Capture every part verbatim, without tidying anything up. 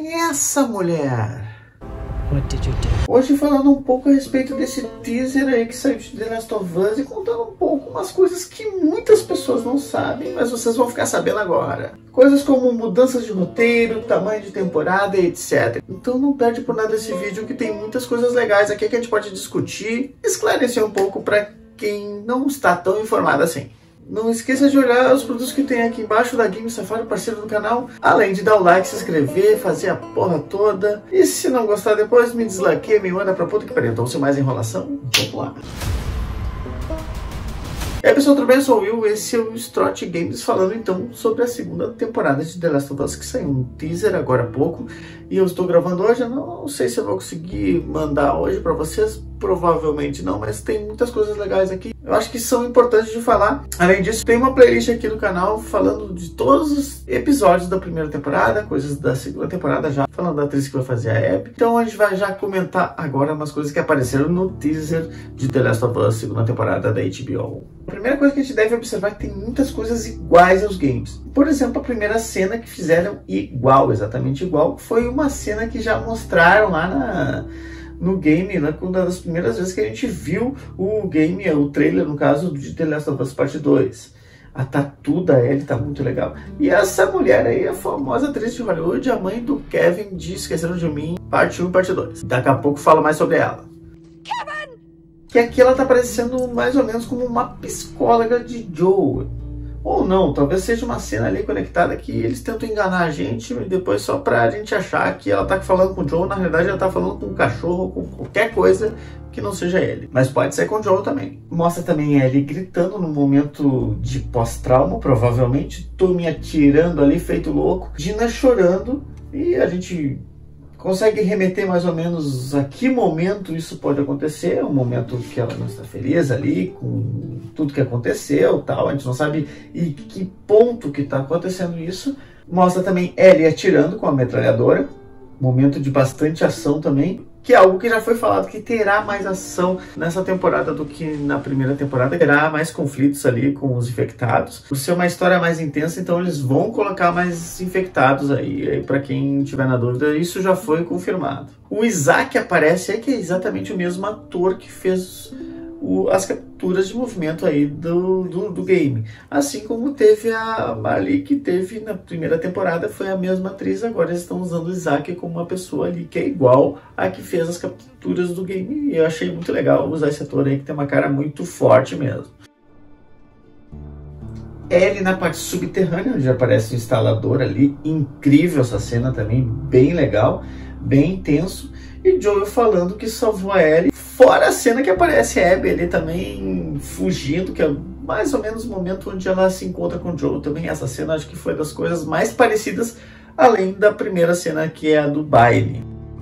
Quem é essa mulher? What did you do? Hoje falando um pouco a respeito desse teaser aí que saiu de The Last of Us e contando um pouco umas coisas que muitas pessoas não sabem, mas vocês vão ficar sabendo agora. Coisas como mudanças de roteiro, tamanho de temporada e etcétera. Então não perde por nada esse vídeo que tem muitas coisas legais aqui que a gente pode discutir, esclarecer um pouco para quem não está tão informado assim. Não esqueça de olhar os produtos que tem aqui embaixo da Game Safari, parceiro do canal. Além de dar o like, se inscrever, fazer a porra toda. E se não gostar depois, me deslaqueia, me manda pra puta que pariu. Então, sem mais enrolação, vamos lá. E aí pessoal, tudo bem? Eu sou o Will, esse é o Strot Games falando então sobre a segunda temporada de The Last of Us, que saiu um teaser agora há pouco. E eu estou gravando hoje, eu não sei se eu vou conseguir mandar hoje pra vocês, provavelmente não, mas tem muitas coisas legais aqui. Eu acho que são importantes de falar. Além disso, tem uma playlist aqui no canal falando de todos os episódios da primeira temporada, coisas da segunda temporada já, falando da atriz que vai fazer a Abby. Então a gente vai já comentar agora umas coisas que apareceram no teaser de The Last of Us, segunda temporada da H B O. A primeira coisa que a gente deve observar é que tem muitas coisas iguais aos games. Por exemplo, a primeira cena que fizeram igual, exatamente igual, foi uma cena que já mostraram lá na... no game, né, uma das primeiras vezes que a gente viu o game, o trailer, no caso, de The Last of Us Parte dois. A tatu da Ellie tá muito legal. E essa mulher aí, a famosa atriz de Hollywood, a mãe do Kevin de Esqueceram de Mim, parte um e parte dois. Daqui a pouco falo mais sobre ela. Kevin! Que aqui ela tá parecendo mais ou menos como uma psicóloga de Joel. Ou não, talvez seja uma cena ali conectada que eles tentam enganar a gente e depois só pra gente achar que ela tá falando com o Joel, na realidade ela tá falando com um cachorro, com qualquer coisa que não seja ele. Mas pode ser com o Joel também. Mostra também ele gritando no momento de pós-trauma, provavelmente, tô me atirando ali, feito louco. Dina chorando e a gente consegue remeter mais ou menos a que momento isso pode acontecer, um momento que ela não está feliz ali com tudo que aconteceu, tal, a gente não sabe em que ponto que está acontecendo isso. Mostra também Ellie atirando com a metralhadora, momento de bastante ação também, que é algo que já foi falado que terá mais ação nessa temporada do que na primeira temporada, terá mais conflitos ali com os infectados. Por ser uma história mais intensa, então eles vão colocar mais infectados aí, aí para quem tiver na dúvida, isso já foi confirmado. O Isaac aparece aí, que é exatamente o mesmo ator que fez o, as capturas de movimento aí do, do, do game. Assim como teve a Marley, que teve na primeira temporada, foi a mesma atriz, agora eles estão usando o Isaac como uma pessoa ali que é igual a que fez as capturas do game. E eu achei muito legal usar esse ator aí, que tem uma cara muito forte mesmo. Ellie na parte subterrânea, onde aparece o instalador ali, incrível essa cena também, bem legal, bem intenso. E Joel falando que salvou a Ellie, fora a cena que aparece a Abby ali também fugindo, que é mais ou menos o momento onde ela se encontra com o Joel também. Essa cena acho que foi das coisas mais parecidas, além da primeira cena que é a do baile.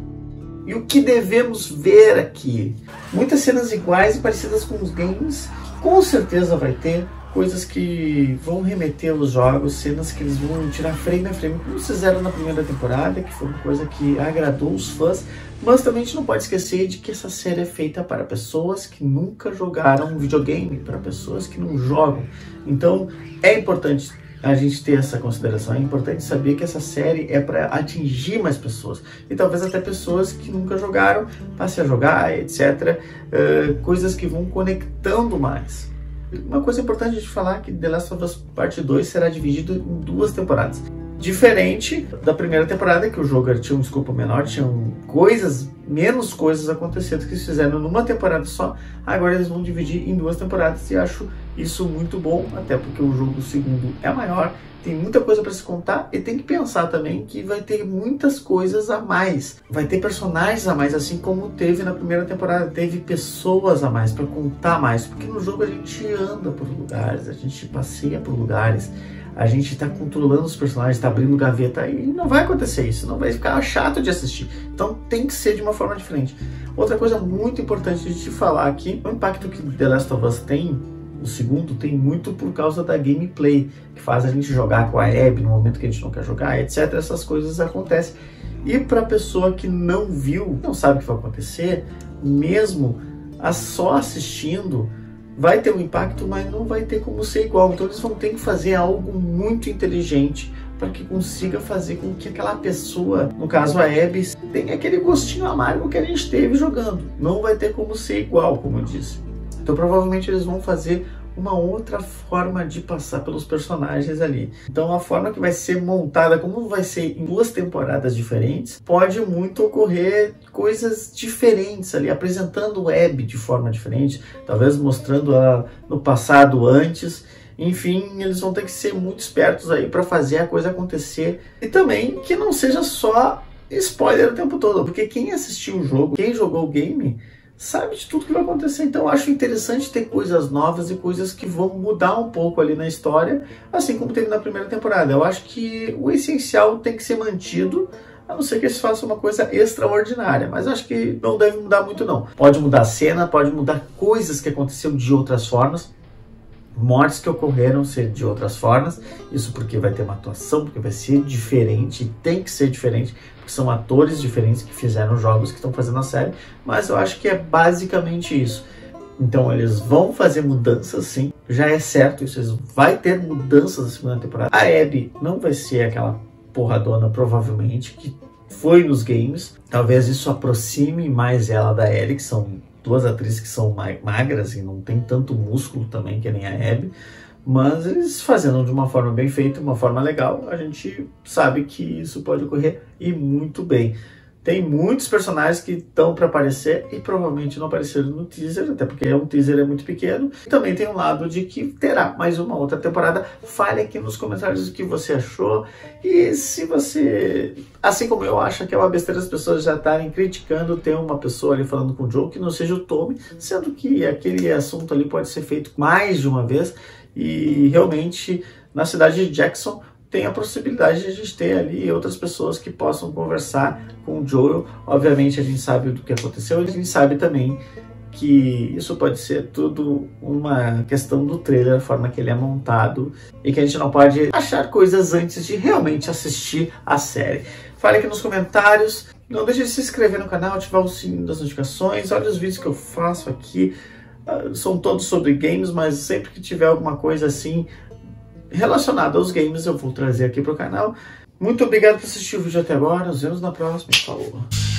E o que devemos ver aqui? Muitas cenas iguais e parecidas com os games, com certeza vai ter coisas que vão remeter aos jogos, cenas que eles vão tirar frame a frame, como fizeram na primeira temporada, que foi uma coisa que agradou os fãs. Mas também a gente não pode esquecer de que essa série é feita para pessoas que nunca jogaram um videogame, para pessoas que não jogam. Então é importante a gente ter essa consideração, é importante saber que essa série é para atingir mais pessoas. E talvez até pessoas que nunca jogaram, passem a jogar, etcétera. Uh, coisas que vão conectando mais. Uma coisa importante de falar é que The Last of Us Parte dois será dividido em duas temporadas. Diferente da primeira temporada, que o jogo tinha um escopo menor, tinham coisas, menos coisas acontecendo que eles fizeram numa temporada só. Agora eles vão dividir em duas temporadas e acho isso muito bom, até porque o jogo segundo é maior, tem muita coisa para se contar e tem que pensar também que vai ter muitas coisas a mais. Vai ter personagens a mais, assim como teve na primeira temporada, teve pessoas a mais para contar mais, porque no jogo a gente anda por lugares, a gente passeia por lugares, a gente está controlando os personagens, está abrindo gaveta e não vai acontecer isso, não vai ficar chato de assistir. Então tem que ser de uma forma diferente. Outra coisa muito importante de te falar aqui, o impacto que The Last of Us tem, o segundo, tem muito por causa da gameplay, que faz a gente jogar com a Abby no momento que a gente não quer jogar, etcétera. Essas coisas acontecem. E para a pessoa que não viu, não sabe o que vai acontecer, mesmo a só assistindo, vai ter um impacto, mas não vai ter como ser igual. Então eles vão ter que fazer algo muito inteligente para que consiga fazer com que aquela pessoa, no caso a Abby, tenha aquele gostinho amargo que a gente teve jogando. Não vai ter como ser igual, como eu disse. Então provavelmente eles vão fazer uma outra forma de passar pelos personagens ali. Então a forma que vai ser montada, como vai ser em duas temporadas diferentes, pode muito ocorrer coisas diferentes ali, apresentando o Abby de forma diferente, talvez mostrando ela no passado antes. Enfim, eles vão ter que ser muito espertos aí para fazer a coisa acontecer. E também que não seja só spoiler o tempo todo, porque quem assistiu o jogo, quem jogou o game, sabe de tudo que vai acontecer. Então eu acho interessante ter coisas novas e coisas que vão mudar um pouco ali na história, assim como teve na primeira temporada. Eu acho que o essencial tem que ser mantido, a não ser que eles façam uma coisa extraordinária, mas eu acho que não deve mudar muito não. Pode mudar a cena, pode mudar coisas que aconteceram de outras formas, mortes que ocorreram ser de outras formas, isso porque vai ter uma atuação, porque vai ser diferente, tem que ser diferente, porque são atores diferentes que fizeram jogos, que estão fazendo a série, mas eu acho que é basicamente isso. Então eles vão fazer mudanças sim, já é certo isso, vai ter mudanças na segunda temporada. A Abby não vai ser aquela porradona, provavelmente, que foi nos games, talvez isso aproxime mais ela da Ellie, que são duas atrizes que são magras e não tem tanto músculo também que nem a Abby, mas eles fazendo de uma forma bem feita, uma forma legal, a gente sabe que isso pode ocorrer e muito bem. Tem muitos personagens que estão para aparecer e provavelmente não apareceram no teaser, até porque um teaser é muito pequeno. Também tem um lado de que terá mais uma outra temporada. Fale aqui nos comentários o que você achou e se você, assim como eu, acha que é uma besteira as pessoas já estarem criticando ter uma pessoa ali falando com o Joe que não seja o Tommy, sendo que aquele assunto ali pode ser feito mais de uma vez e realmente na cidade de Jackson tem a possibilidade de a gente ter ali outras pessoas que possam conversar com o Joel. Obviamente a gente sabe do que aconteceu e a gente sabe também que isso pode ser tudo uma questão do trailer, a forma que ele é montado e que a gente não pode achar coisas antes de realmente assistir a série. Fale aqui nos comentários, não deixe de se inscrever no canal, ativar o sininho das notificações, olha os vídeos que eu faço aqui, são todos sobre games, mas sempre que tiver alguma coisa assim relacionado aos games eu vou trazer aqui para o canal. Muito obrigado por assistir o vídeo até agora, nos vemos na próxima e falou!